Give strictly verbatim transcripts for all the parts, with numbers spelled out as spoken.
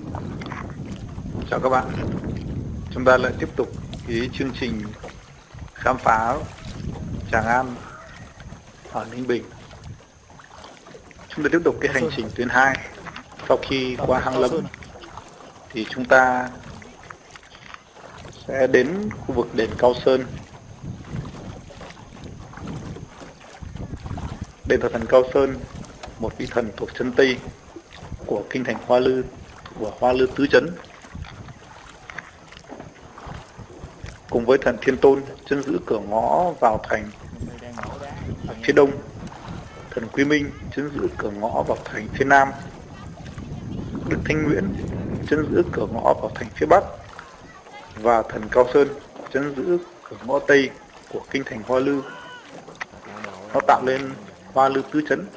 Chào các bạn, chúng ta lại tiếp tục cái chương trình khám phá Tràng An ở Ninh Bình. Chúng ta tiếp tục cái hành trình tuyến hai. Sau khi qua Hang Lâm thì chúng ta sẽ đến khu vực đền Cao Sơn. Đền thờ thần Cao Sơn, một vị thần thuộc chân Tây của kinh thành Hoa Lư, của Hoa Lư tứ trấn, cùng với thần Thiên Tôn trấn giữ cửa ngõ vào thành ở phía đông, thần Quy Minh trấn giữ cửa ngõ vào thành phía nam, Đức Thanh Nguyễn trấn giữ cửa ngõ vào thành phía bắc, và thần Cao Sơn trấn giữ cửa ngõ tây của kinh thành Hoa Lư. Nó tạo nên Hoa Lư tứ trấn.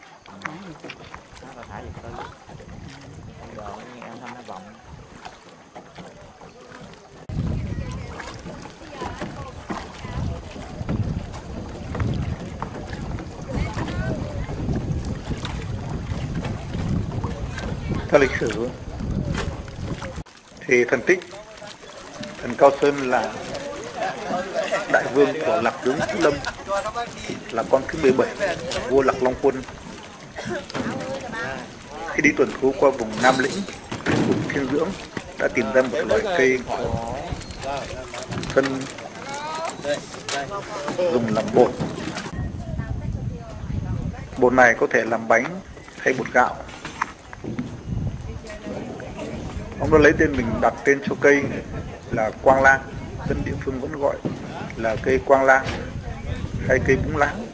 Theo lịch sử thì thần tích thần Cao Sơn là đại vương của Lạc tướng Vũ Lâm, là con thứ mười bảy của vua Lạc Long Quân. Khi đi tuần thú qua vùng Nam Lĩnh, vùng Thiên Dưỡng, đã tìm ra một loại cây có thân dùng làm bột. Bột này có thể làm bánh hay bột gạo. Ông đã lấy tên mình đặt tên cho cây là Quang Lang, dân địa phương vẫn gọi là cây Quang Lang hay cây Búng Lang.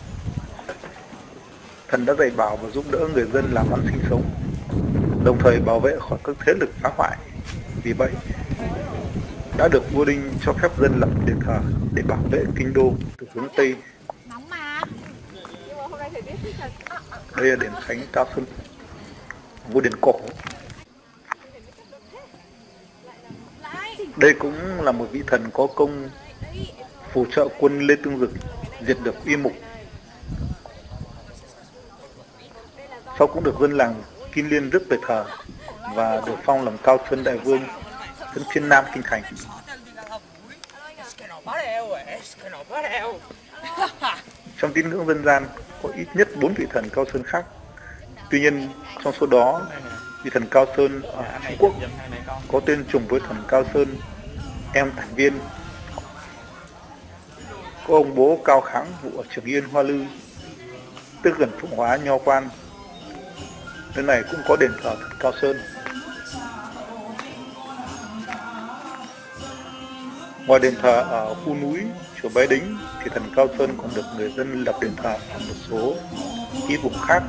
Thần đã dạy bảo và giúp đỡ người dân làm ăn sinh sống, đồng thời bảo vệ khỏi các thế lực phá hoại. Vì vậy, đã được vua Đinh cho phép dân lập đền thờ để bảo vệ kinh đô từ hướng Tây. Đây là đền thánh Cao Sơn, ngôi đền cổ. Đây cũng là một vị thần có công phù trợ quân Lê Tương Dực diệt được uy mục. Sau cũng được dân làng Kim Liên rước về thờ và được phong làm Cao Sơn đại vương trấn phía nam kinh thành. Trong tín ngưỡng dân gian có ít nhất bốn vị thần Cao Sơn khác. Tuy nhiên trong số đó, vị thần Cao Sơn ở Trung Quốc có tên trùng với thần Cao Sơn em Thành Viên. Có ông bố Cao Kháng vụ ở Trường Yên, Hoa Lư, tức gần Phụng Hóa, Nho Quan. Nơi này cũng có đền thờ thần Cao Sơn. Ngoài đền thờ ở khu núi chùa Bái Đính thì thần Cao Sơn còn được người dân lập đền thờ ở một số ít vùng khác.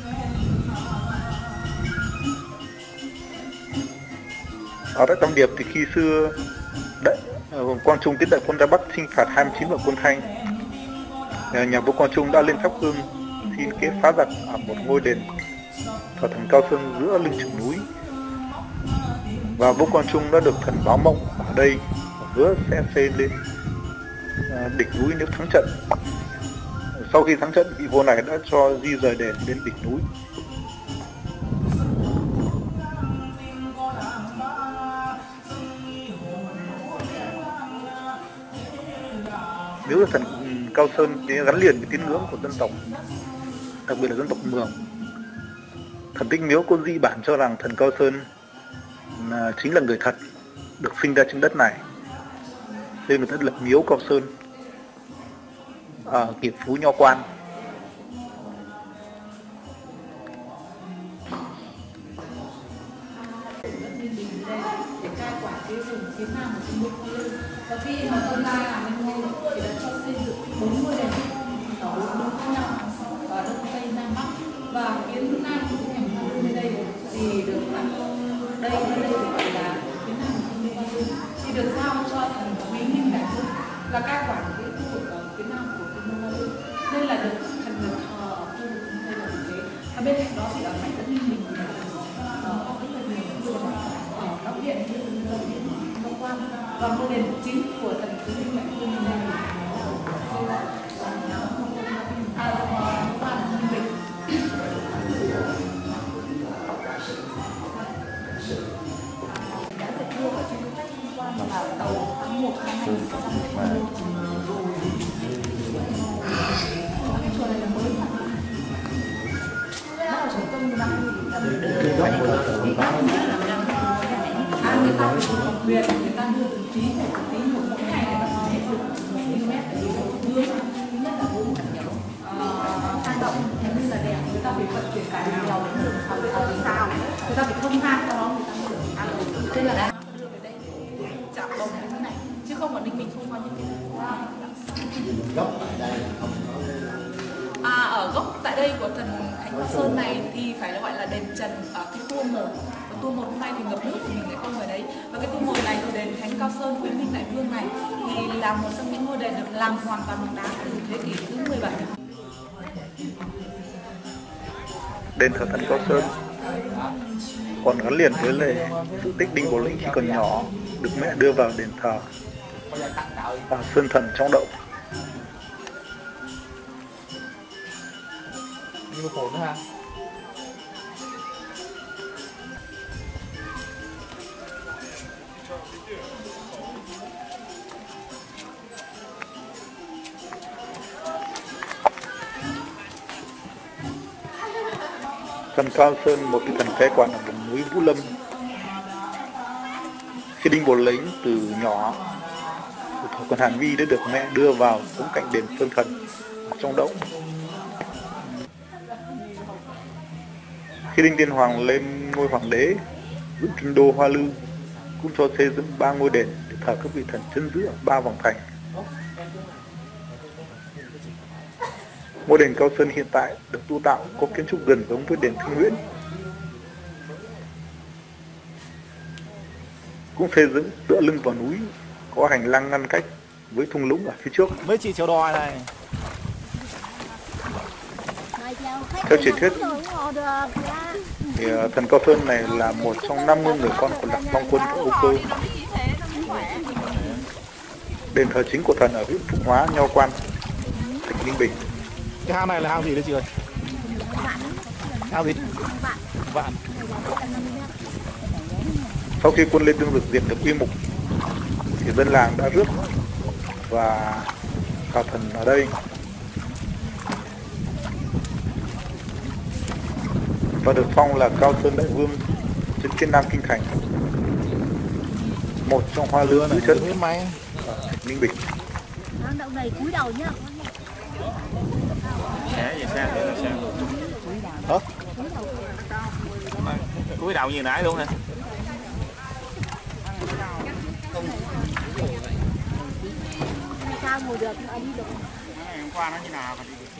Ở tại Tam Điệp thì khi xưa đại, Quang Trung tiến đại quân ra Bắc chinh phạt hai mươi chín vạn quân Thanh, nhà vua Quang Trung đã lên thắp hương xin kế phá giặc ở một ngôi đền thờ thần Cao Sơn giữa lưng chừng núi, và vua Quang Trung đã được thần báo mộng ở đây hứa sẽ xây lên đỉnh núi nếu thắng trận. Sau khi thắng trận, vị vua này đã cho di rời đền đến đỉnh núi. Miếu là thần Cao Sơn thì gắn liền với tín ngưỡng của dân tộc, đặc biệt là dân tộc Mường. Thần tích miếu có dị bản cho rằng thần Cao Sơn là, chính là người thật được sinh ra trên đất này, nên người ta lập miếu Cao Sơn ở Kiệp Phú, Nho Quan. Và khi mà tôi ra làm bên ngôi thì đã cho xây dựng bốn ngôi đền ở bốn hướng khác nhau, ở đông tây nam bắc, và phía nam của cái nhằm hướng bên đây thì được đặt đây đây đây được gọi là phía nam của kinh Hoa Lư, thì được giao cho thần Quý Minh đại vương là cai quản cái khu vực ở phía nam của kinh Hoa Lư, nên là được thần được thờ ở khu vực đây là thế. Và bên cạnh đó thì ở mảnh đất Ninh Bình ở cái nơi mình ở Đốc Điện như Đốc Điện Đông Quan, và ngôi đền chính của thần Quý Minh đại vương này là Ninh Bình. Sơn Cảnh Ngọc Mai. À, người ta học Việt, người ta đưa từng tí một tí một mỗi ngày người ta sẽ biết được km để đi một bước. Thứ nhất là vốn hang động như là đẹp, người ta phải vận chuyển cả nhiều đến đường học về sao, người ta phải thông hang cho nó người ta mới được ăn được. Thế là đã đưa về đây để chạm đồng như thế này, chứ không ở Ninh Bình không có những cái Gốc tại đây không có. À, ở gốc tại đây của thần Thánh Cao Sơn này thì phải là gọi là đền Trần ở cái tour một. Và tour một hôm nay thì ngập nước thì mình lại không ở đấy. Và cái tour một này thì đền Thánh Cao Sơn Quế Minh Đại Vương này thì là một trong những ngôi đền được làm hoàn toàn bằng đá từ thế kỷ thứ mười bảy. Đền thờ Thánh Cao Sơn còn gắn liền với lại sự tích Đinh Bộ Lĩnh khi còn nhỏ, được mẹ đưa vào đền thờ và Sơn Thần trong đậu. Như khổ nữa ha. Thần Cao Sơn, một cái thần cai quản ở vùng núi Vũ Lâm. Khi Đinh Bộ Lĩnh từ nhỏ, từ thời còn Hàn Vi đã được mẹ đưa vào sống cạnh đền Sơn Thần trong đậu. Khi Đinh Tiên Hoàng lên ngôi hoàng đế, giữ kinh đô Hoa Lư, cũng cho xây dựng ba ngôi đền để thờ các vị thần chân giữ ở ba vòng thành. Ngôi đền Cao Sơn hiện tại được tu tạo có kiến trúc gần giống với đền Thanh Nguyễn, cũng xây dựng tựa lưng vào núi, có hành lang ngăn cách với thung lũng ở phía trước. Mấy chị chèo đò này. Theo truyền thuyết thì thần Cao Sơn này là một trong năm mươi người con của Lạc Long Quân của Âu Cơ. Đền thờ chính của thần ở huyện Phụng Hóa, Nho Quan, tỉnh Ninh Bình. Cái hang này là hang gì đấy chị ơi? Hang gì? Vạn. Sau khi quân Lê Tương Dực diệt được Uy Mục thì dân làng đã rước và thờ thần ở đây. Và được phong là Cao Sơn Đại Vương trên phía Nam Kinh Thành, một trong hoa lư giữ chân ở Ninh Bình. Hang động này cúi đầu nhá. Thế vậy sao? Vậy là sao? Hả? Cúi đầu như nãy luôn hả? Sao ngồi được, nó đi được. Hôm qua nó như nào?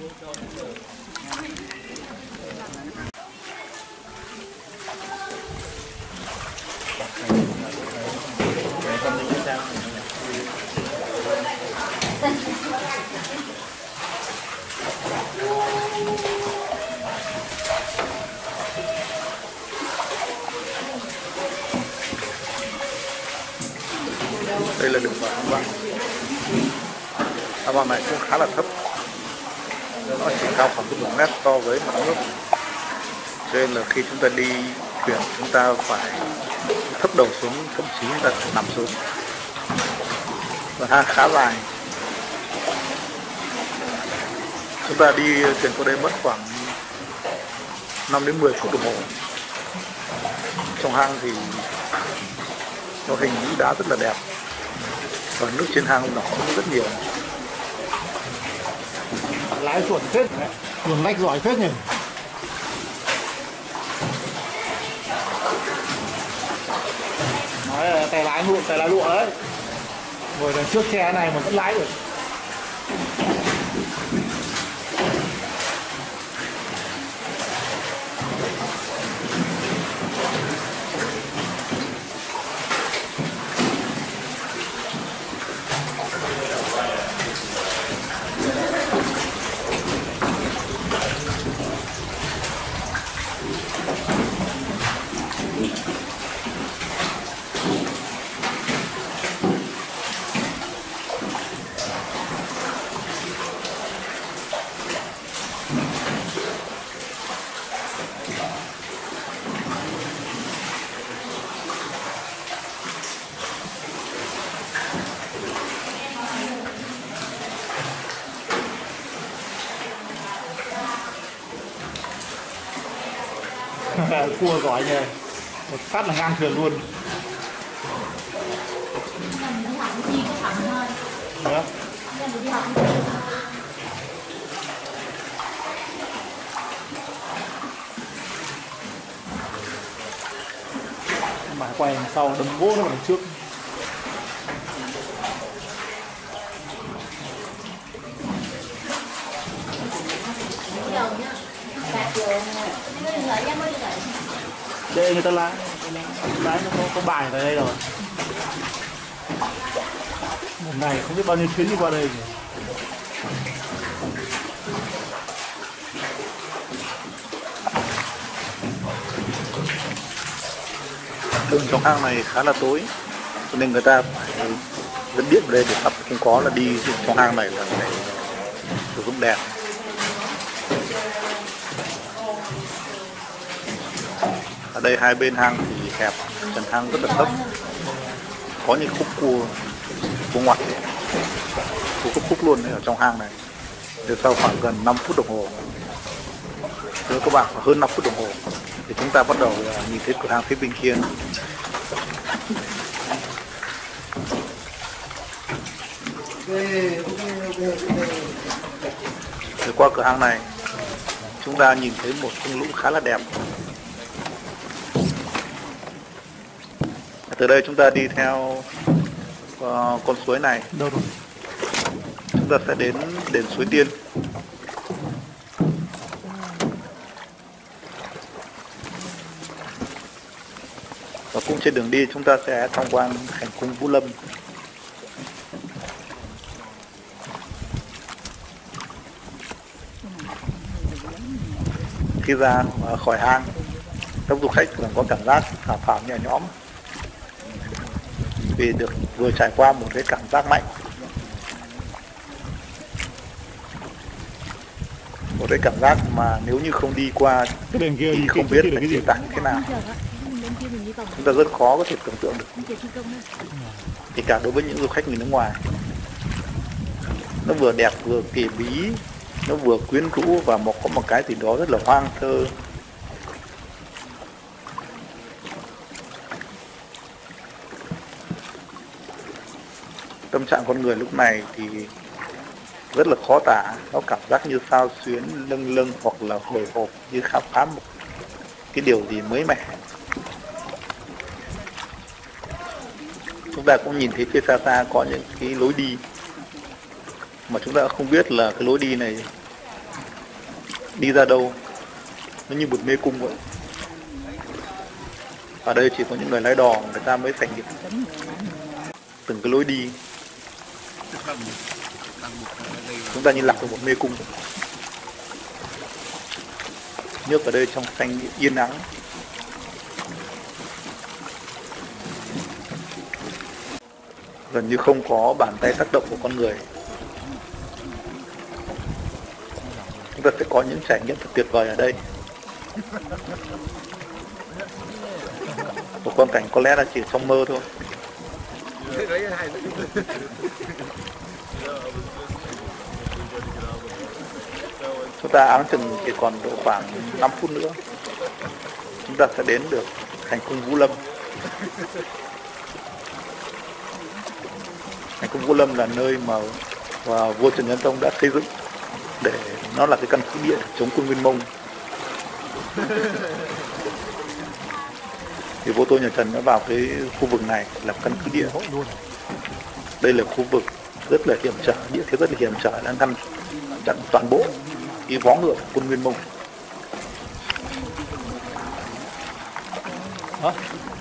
Đây là đường vào Am Vạn. Am Vạn này cũng khá là thấp, nó chỉ cao khoảng một mét so với mặt nước, cho nên là khi chúng ta đi thuyền chúng ta phải thấp đầu xuống, thậm chí là nằm xuống, và hang khá dài. Chúng ta đi thuyền qua đây mất khoảng năm đến mười phút đồng hồ. Trong hang thì nó hình núi đá rất là đẹp, và nước trên hang nó cũng rất nhiều. Lái chuẩn phết, luồn lách giỏi phết nhỉ. Nói là tay lái lụa, tay lái lụa đấy. Ngồi đằng trước xe này mà vẫn lái được. là cua giỏi nhờ, một phát là ngang sườn luôn. Lần đi học chi có thẳng thôi. Nữa. Lần đi học mà quay đằng sau đâm gỗ nó vào đằng trước. Đây người ta lái, lái nó có, có bài ở đây rồi. Một ngày không biết bao nhiêu chuyến đi qua đây rồi. Đường trong hang này khá là tối, cho nên người ta phải dẫn điện vào đây để tập, không có là đi trong hang này là phải sử dụng đèn. Ở đây hai bên hang thì hẹp, trần hang rất là thấp, có những khúc cua cua ngoặt, cua khúc khúc luôn ở trong hang này. Từ sau khoảng gần năm phút đồng hồ, thưa các bạn, hơn năm phút đồng hồ thì chúng ta bắt đầu nhìn thấy cửa hàng phía bên kia. Từ qua cửa hàng này chúng ta nhìn thấy một thung lũng khá là đẹp. Từ đây chúng ta đi theo uh, con suối này. Đâu rồi? Chúng ta sẽ đến đền Suối Tiên. Và cũng trên đường đi chúng ta sẽ tham quan hành cung Vũ Lâm. Khi ra khỏi hang, các du khách thường có cảm giác thả phào nhẹ nhõm vì được vừa trải qua một cái cảm giác mạnh, một cái cảm giác mà nếu như không đi qua Cái đèn kia thì không biết là chịu tải thế nào. Chúng ta rất khó có thể tưởng tượng được, kể cả đối với những du khách người nước ngoài. Nó vừa đẹp vừa kỳ bí, nó vừa quyến rũ và một có một cái gì đó rất là hoang thơ. Tâm trạng con người lúc này thì rất là khó tả, nó cảm giác như xao xuyến, lâng lâng hoặc là hồi hộp, như khám phá một cái điều gì mới mẻ. Chúng ta cũng nhìn thấy phía xa xa có những cái lối đi mà chúng ta không biết là cái lối đi này đi ra đâu, nó như một mê cung vậy. Ở đây chỉ có những người lái đò người ta mới sành điệu từng cái lối đi. Chúng ta như lạc vào một mê cung. Nước ở đây trong xanh yên ắng. Gần như không có bàn tay tác động của con người. Chúng ta sẽ có những trải nghiệm thật tuyệt vời ở đây. Một quang cảnh có lẽ là chỉ trong mơ thôi. Chúng ta áng chừng chỉ còn độ khoảng năm phút nữa chúng ta sẽ đến được hành cung Vũ Lâm. Hành cung Vũ Lâm là nơi mà và vua Trần Nhân Tông đã xây dựng để nó là cái căn cứ địa chống quân Nguyên Mông. Thì vua Tô nhà Trần đã vào cái khu vực này làm căn cứ địa. Đây là khu vực rất là hiểm trở, địa thế rất là hiểm trở, đang ngăn chặn toàn bộ cái vó ngựa của quân Nguyên Mông. Hả?